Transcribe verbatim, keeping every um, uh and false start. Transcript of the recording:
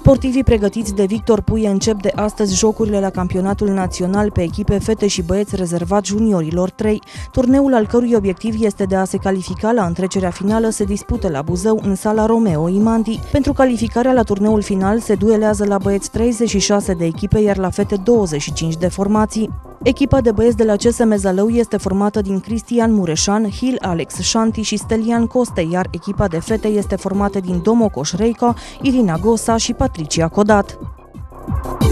Sportivii pregătiți de Victor Puie încep de astăzi jocurile la campionatul național pe echipe fete și băieți rezervat juniorilor trei. Turneul, al cărui obiectiv este de a se califica la întrecerea finală, se dispută la Buzău, în sala Romeo Imandi. Pentru calificarea la turneul final se duelează la băieți treizeci și șase de echipe, iar la fete douăzeci și cinci de formații. Echipa de băieți de la C S M Zalău este formată din Cristian Mureșan, Hil Alex Șanti și Stelian Coste, iar echipa de fete este formată din Domo Coșreica, Irina Gosa și Patricia Codat.